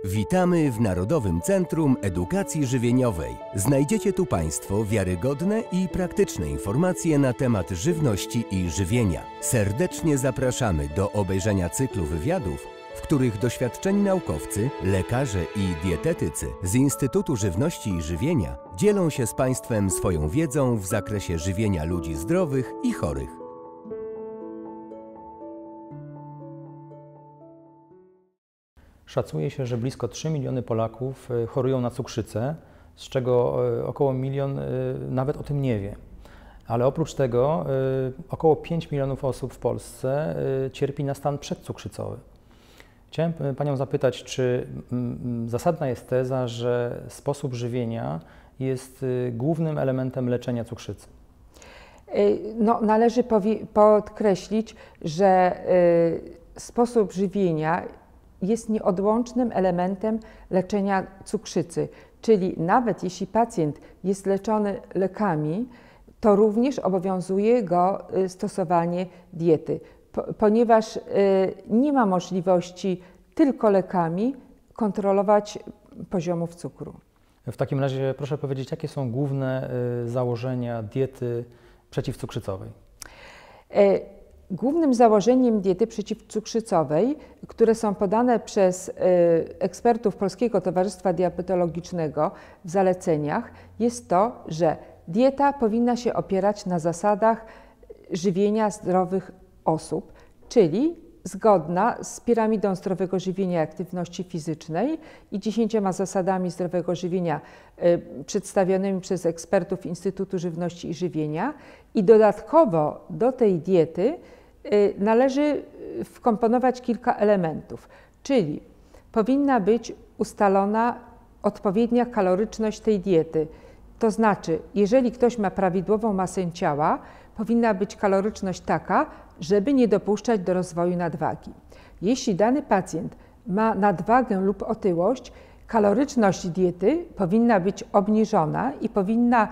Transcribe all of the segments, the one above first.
Witamy w Narodowym Centrum Edukacji Żywieniowej. Znajdziecie tu Państwo wiarygodne i praktyczne informacje na temat żywności i żywienia. Serdecznie zapraszamy do obejrzenia cyklu wywiadów, w których doświadczeni naukowcy, lekarze i dietetycy z Instytutu Żywności i Żywienia dzielą się z Państwem swoją wiedzą w zakresie żywienia ludzi zdrowych i chorych. Szacuje się, że blisko 3 miliony Polaków chorują na cukrzycę, z czego około milion nawet o tym nie wie. Ale oprócz tego około 5 milionów osób w Polsce cierpi na stan przedcukrzycowy. Chciałem Panią zapytać, czy zasadna jest teza, że sposób żywienia jest głównym elementem leczenia cukrzycy? No, należy podkreślić, że sposób żywienia jest nieodłącznym elementem leczenia cukrzycy, czyli nawet jeśli pacjent jest leczony lekami, to również obowiązuje go stosowanie diety, ponieważ nie ma możliwości tylko lekami kontrolować poziomów cukru. W takim razie proszę powiedzieć, jakie są główne założenia diety przeciwcukrzycowej? Głównym założeniem diety przeciwcukrzycowej, które są podane przez ekspertów Polskiego Towarzystwa Diabetologicznego w zaleceniach, jest to, że dieta powinna się opierać na zasadach żywienia zdrowych osób, czyli zgodna z piramidą zdrowego żywienia i aktywności fizycznej i 10 zasadami zdrowego żywienia przedstawionymi przez ekspertów Instytutu Żywności i Żywienia. I dodatkowo do tej diety należy wkomponować kilka elementów, czyli powinna być ustalona odpowiednia kaloryczność tej diety. To znaczy, jeżeli ktoś ma prawidłową masę ciała, powinna być kaloryczność taka, żeby nie dopuszczać do rozwoju nadwagi. Jeśli dany pacjent ma nadwagę lub otyłość, kaloryczność diety powinna być obniżona i powinna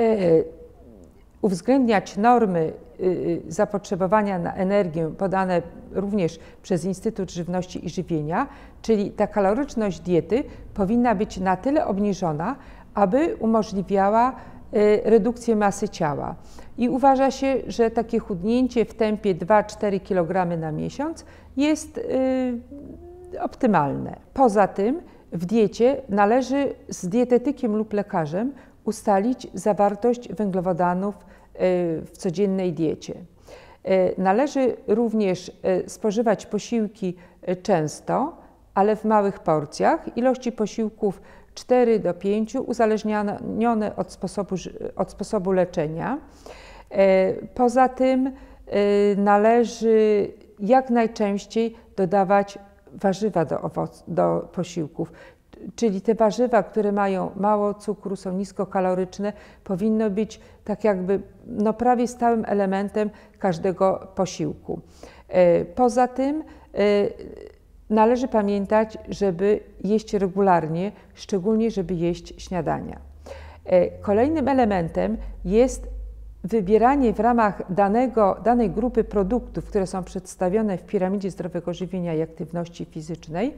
uwzględniać normy zapotrzebowania na energię podane również przez Instytut Żywności i Żywienia, czyli ta kaloryczność diety powinna być na tyle obniżona, aby umożliwiała redukcję masy ciała. I uważa się, że takie chudnięcie w tempie 2-4 kg na miesiąc jest optymalne. Poza tym w diecie należy z dietetykiem lub lekarzem ustalić zawartość węglowodanów w codziennej diecie. Należy również spożywać posiłki często, ale w małych porcjach, ilości posiłków 4 do 5, uzależnione od sposobu leczenia. Poza tym należy jak najczęściej dodawać warzywa do posiłków, czyli te warzywa, które mają mało cukru, są niskokaloryczne, powinno być tak jakby prawie stałym elementem każdego posiłku. Poza tym należy pamiętać, żeby jeść regularnie, szczególnie żeby jeść śniadania. Kolejnym elementem jest wybieranie w ramach danej grupy produktów, które są przedstawione w piramidzie zdrowego żywienia i aktywności fizycznej,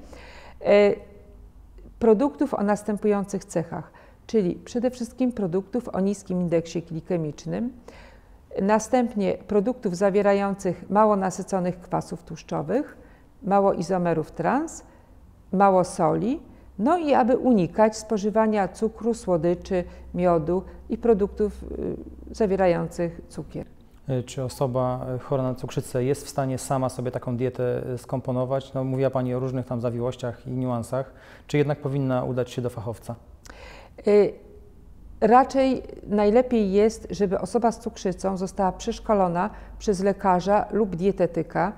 produktów o następujących cechach, czyli przede wszystkim produktów o niskim indeksie glikemicznym, następnie produktów zawierających mało nasyconych kwasów tłuszczowych, mało izomerów trans, mało soli, no i aby unikać spożywania cukru, słodyczy, miodu i produktów zawierających cukier. Czy osoba chora na cukrzycę jest w stanie sama sobie taką dietę skomponować? No, mówiła Pani o różnych tam zawiłościach i niuansach. Czy jednak powinna udać się do fachowca? Raczej najlepiej jest, żeby osoba z cukrzycą została przeszkolona przez lekarza lub dietetyka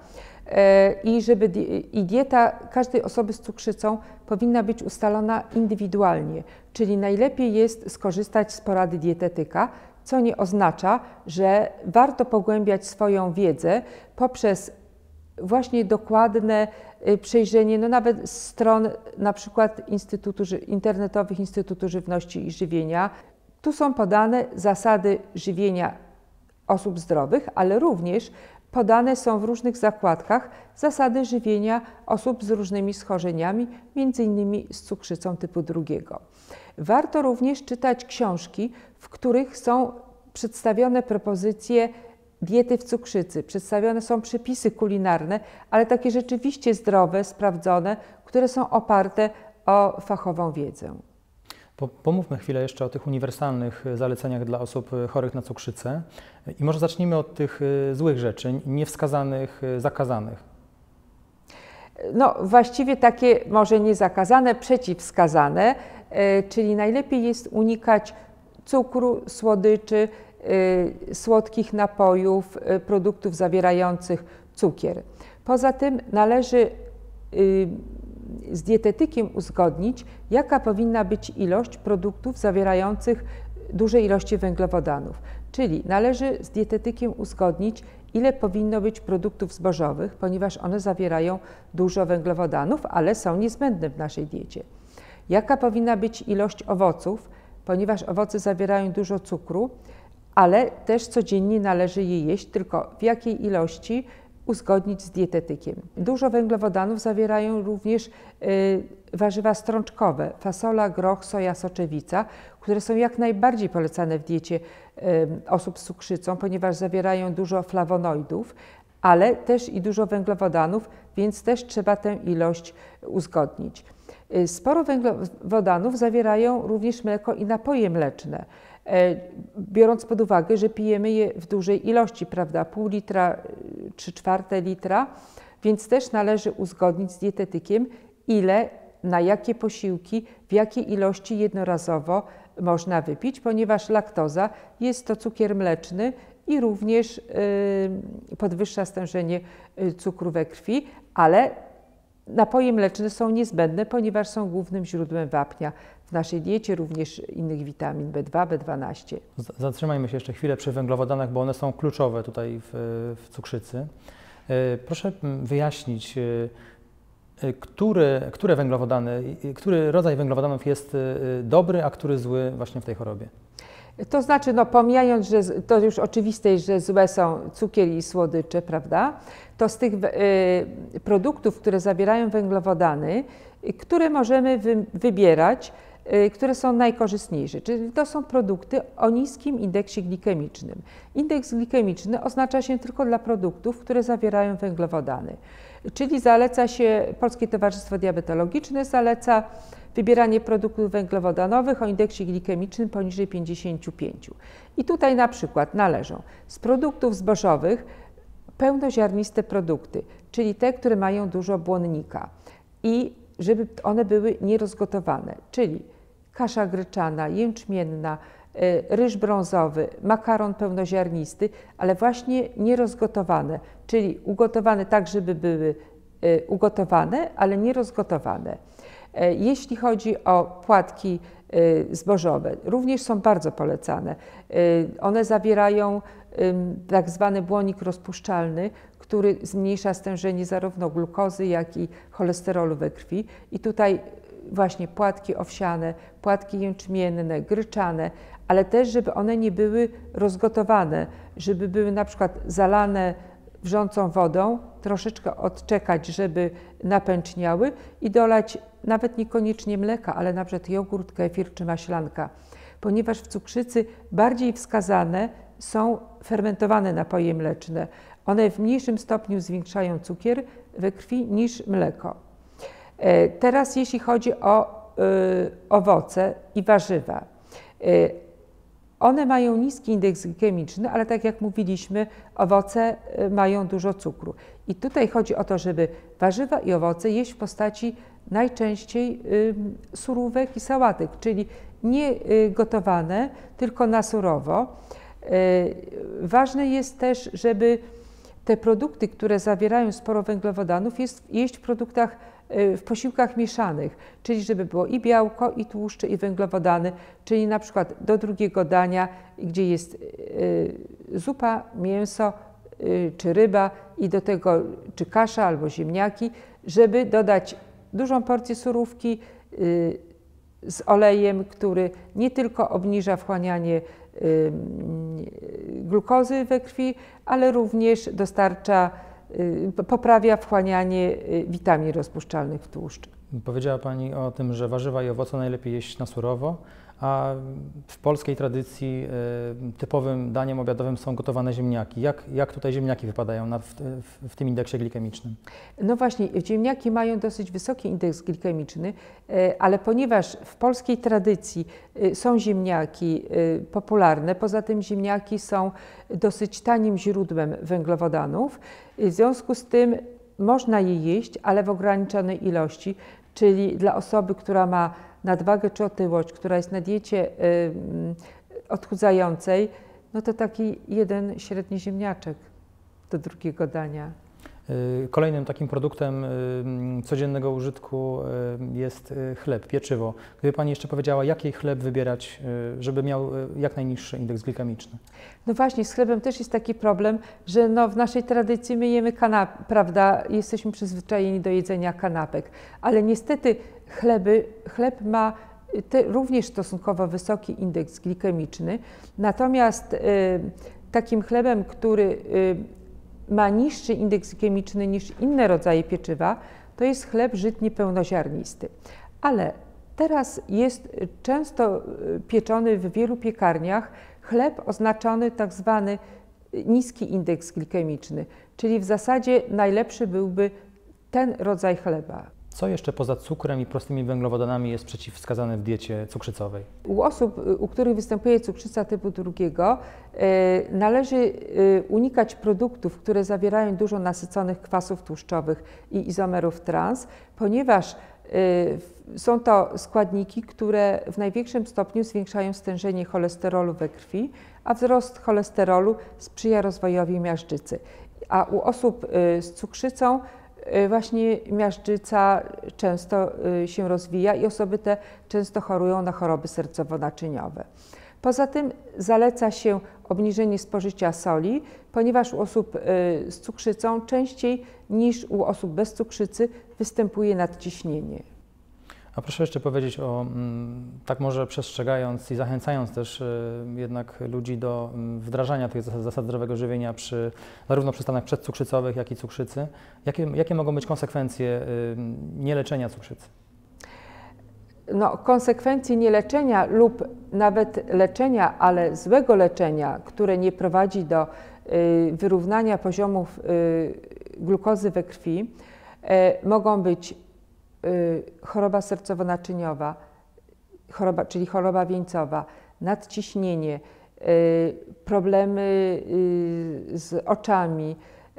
i dieta każdej osoby z cukrzycą powinna być ustalona indywidualnie, czyli najlepiej jest skorzystać z porady dietetyka, co nie oznacza, że warto pogłębiać swoją wiedzę poprzez właśnie dokładne przejrzenie, nawet stron na przykład internetowych Instytutu Żywności i Żywienia. Tu są podane zasady żywienia osób zdrowych, ale również podane są w różnych zakładkach zasady żywienia osób z różnymi schorzeniami, m.in. z cukrzycą typu 2. Warto również czytać książki, w których są przedstawione propozycje diety w cukrzycy, przedstawione są przepisy kulinarne, ale takie rzeczywiście zdrowe, sprawdzone, które są oparte o fachową wiedzę. Pomówmy chwilę jeszcze o tych uniwersalnych zaleceniach dla osób chorych na cukrzycę i może zacznijmy od tych złych rzeczy, niewskazanych, zakazanych. No właściwie takie może nie zakazane, przeciwwskazane, czyli najlepiej jest unikać cukru, słodyczy, słodkich napojów, produktów zawierających cukier. Poza tym należy z dietetykiem uzgodnić, jaka powinna być ilość produktów zawierających duże ilości węglowodanów. Czyli należy z dietetykiem uzgodnić, ile powinno być produktów zbożowych, ponieważ one zawierają dużo węglowodanów, ale są niezbędne w naszej diecie. Jaka powinna być ilość owoców, ponieważ owoce zawierają dużo cukru, ale też codziennie należy je jeść, tylko w jakiej ilości uzgodnić z dietetykiem. Dużo węglowodanów zawierają również warzywa strączkowe, fasola, groch, soja, soczewica, które są jak najbardziej polecane w diecie osób z cukrzycą, ponieważ zawierają dużo flawonoidów, ale też i dużo węglowodanów, więc też trzeba tę ilość uzgodnić. Sporo węglowodanów zawierają również mleko i napoje mleczne, biorąc pod uwagę, że pijemy je w dużej ilości, prawda, pół litra, 3/4 litra, więc też należy uzgodnić z dietetykiem, ile, na jakie posiłki, w jakiej ilości jednorazowo można wypić, ponieważ laktoza jest to cukier mleczny i również podwyższa stężenie cukru we krwi, ale napoje mleczne są niezbędne, ponieważ są głównym źródłem wapnia w naszej diecie, również innych witamin B2, B12. Zatrzymajmy się jeszcze chwilę przy węglowodanach, bo one są kluczowe tutaj w cukrzycy. Proszę wyjaśnić, które węglowodany, który rodzaj węglowodanów jest dobry, a który zły właśnie w tej chorobie? To znaczy, no pomijając, że to już oczywiste jest, że złe są cukier i słodycze, prawda, to z tych produktów, które zawierają węglowodany, które możemy wybierać, które są najkorzystniejsze, czyli to są produkty o niskim indeksie glikemicznym. Indeks glikemiczny oznacza się tylko dla produktów, które zawierają węglowodany, czyli zaleca się, Polskie Towarzystwo Diabetologiczne zaleca wybieranie produktów węglowodanowych o indeksie glikemicznym poniżej 55. I tutaj na przykład należą z produktów zbożowych pełnoziarniste produkty, czyli te, które mają dużo błonnika i żeby one były nierozgotowane, czyli kasza gryczana, jęczmienna, ryż brązowy, makaron pełnoziarnisty, ale właśnie nierozgotowane, czyli ugotowane tak, żeby były ugotowane, ale nierozgotowane. Jeśli chodzi o płatki zbożowe, również są bardzo polecane. One zawierają tak zwany błonik rozpuszczalny, który zmniejsza stężenie zarówno glukozy, jak i cholesterolu we krwi. I tutaj właśnie płatki owsiane, płatki jęczmienne, gryczane, ale też, żeby one nie były rozgotowane, żeby były na przykład zalane wrzącą wodą, troszeczkę odczekać, żeby napęczniały i dolać nawet niekoniecznie mleka, ale na przykład jogurt, kefir czy maślanka, ponieważ w cukrzycy bardziej wskazane są fermentowane napoje mleczne. One w mniejszym stopniu zwiększają cukier we krwi niż mleko. Teraz jeśli chodzi o owoce i warzywa. One mają niski indeks glikemiczny, ale tak jak mówiliśmy, owoce mają dużo cukru. I tutaj chodzi o to, żeby warzywa i owoce jeść w postaci najczęściej surówek i sałatek, czyli nie gotowane, tylko na surowo. Ważne jest też, żeby te produkty, które zawierają sporo węglowodanów, jeść w posiłkach mieszanych, czyli żeby było i białko, i tłuszcze, i węglowodany, czyli na przykład do drugiego dania, gdzie jest zupa, mięso czy ryba i do tego czy kasza albo ziemniaki, żeby dodać dużą porcję surówki z olejem, który nie tylko obniża wchłanianie glukozy we krwi, ale również poprawia wchłanianie witamin rozpuszczalnych w tłuszcz. Powiedziała Pani o tym, że warzywa i owoce najlepiej jeść na surowo, a w polskiej tradycji typowym daniem obiadowym są gotowane ziemniaki. Jak tutaj ziemniaki wypadają w tym indeksie glikemicznym? No właśnie, ziemniaki mają dosyć wysoki indeks glikemiczny, ale ponieważ w polskiej tradycji są ziemniaki popularne, poza tym ziemniaki są dosyć tanim źródłem węglowodanów, w związku z tym można je jeść, ale w ograniczonej ilości, czyli dla osoby, która ma nadwagę czy otyłość, która jest na diecie odchudzającej, no to taki jeden średni ziemniaczek do drugiego dania. Kolejnym takim produktem codziennego użytku jest chleb, pieczywo. Gdyby Pani jeszcze powiedziała, jaki chleb wybierać, żeby miał jak najniższy indeks glikemiczny? No właśnie, z chlebem też jest taki problem, że no w naszej tradycji my jemy kanapy, prawda? Jesteśmy przyzwyczajeni do jedzenia kanapek, ale niestety chleb ma również stosunkowo wysoki indeks glikemiczny, natomiast takim chlebem, który ma niższy indeks glikemiczny niż inne rodzaje pieczywa, to jest chleb żytni pełnoziarnisty. Ale teraz jest często pieczony w wielu piekarniach chleb oznaczony tak zwany niski indeks glikemiczny, czyli w zasadzie najlepszy byłby ten rodzaj chleba. Co jeszcze poza cukrem i prostymi węglowodanami jest przeciwwskazane w diecie cukrzycowej? U osób, u których występuje cukrzyca typu 2, należy unikać produktów, które zawierają dużo nasyconych kwasów tłuszczowych i izomerów trans, ponieważ są to składniki, które w największym stopniu zwiększają stężenie cholesterolu we krwi, a wzrost cholesterolu sprzyja rozwojowi miażdżycy. A u osób z cukrzycą właśnie miażdżyca często się rozwija i osoby te często chorują na choroby sercowo-naczyniowe. Poza tym zaleca się obniżenie spożycia soli, ponieważ u osób z cukrzycą częściej niż u osób bez cukrzycy występuje nadciśnienie. A proszę jeszcze powiedzieć o, tak może przestrzegając i zachęcając też jednak ludzi do wdrażania tych zasad zdrowego żywienia zarówno przy stanach przedcukrzycowych, jak i cukrzycy. Jakie mogą być konsekwencje nieleczenia cukrzycy? No, konsekwencje nieleczenia lub nawet leczenia, ale złego leczenia, które nie prowadzi do wyrównania poziomów glukozy we krwi, mogą być choroba sercowo-naczyniowa, czyli choroba wieńcowa, nadciśnienie, problemy z oczami,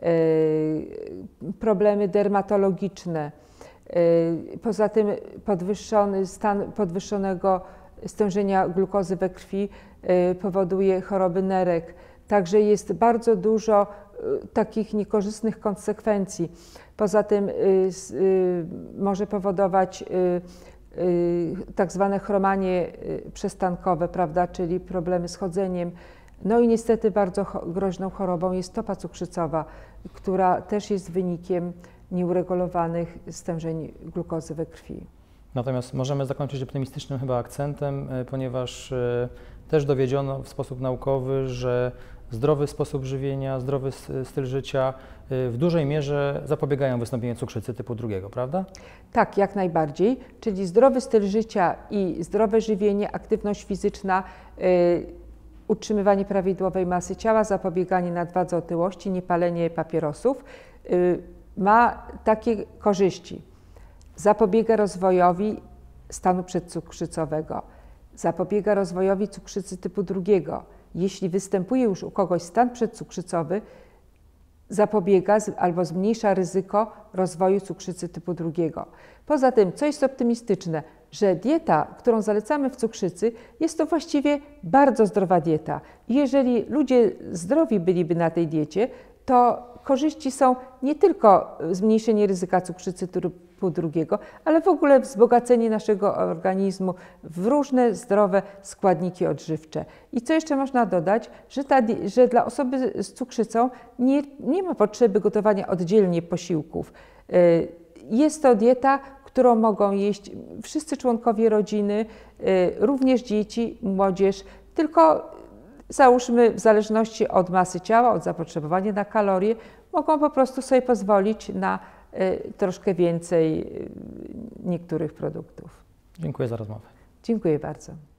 problemy dermatologiczne. Poza tym podwyższony stan podwyższonego stężenia glukozy we krwi powoduje choroby nerek. Także jest bardzo dużo takich niekorzystnych konsekwencji. Poza tym może powodować tak zwane chromanie przestankowe, prawda, czyli problemy z chodzeniem. No i niestety bardzo groźną chorobą jest stopa cukrzycowa, która też jest wynikiem nieuregulowanych stężeń glukozy we krwi. Natomiast możemy zakończyć optymistycznym chyba akcentem, ponieważ też dowiedziono w sposób naukowy, że zdrowy sposób żywienia, zdrowy styl życia w dużej mierze zapobiegają wystąpieniu cukrzycy typu 2, prawda? Tak, jak najbardziej. Czyli zdrowy styl życia i zdrowe żywienie, aktywność fizyczna, utrzymywanie prawidłowej masy ciała, zapobieganie nadwadze, otyłości, niepalenie papierosów ma takie korzyści. Zapobiega rozwojowi stanu przedcukrzycowego, zapobiega rozwojowi cukrzycy typu 2. Jeśli występuje już u kogoś stan przedcukrzycowy, zapobiega albo zmniejsza ryzyko rozwoju cukrzycy typu 2. Poza tym, co jest optymistyczne, że dieta, którą zalecamy w cukrzycy, jest to właściwie bardzo zdrowa dieta. Jeżeli ludzie zdrowi byliby na tej diecie, to korzyści są nie tylko zmniejszenie ryzyka cukrzycy typu 2, ale w ogóle wzbogacenie naszego organizmu w różne zdrowe składniki odżywcze. I co jeszcze można dodać, że dla osoby z cukrzycą nie ma potrzeby gotowania oddzielnie posiłków. Jest to dieta, którą mogą jeść wszyscy członkowie rodziny, również dzieci, młodzież, tylko załóżmy w zależności od masy ciała, od zapotrzebowania na kalorie, mogą po prostu sobie pozwolić na troszkę więcej niektórych produktów. Dziękuję za rozmowę. Dziękuję bardzo.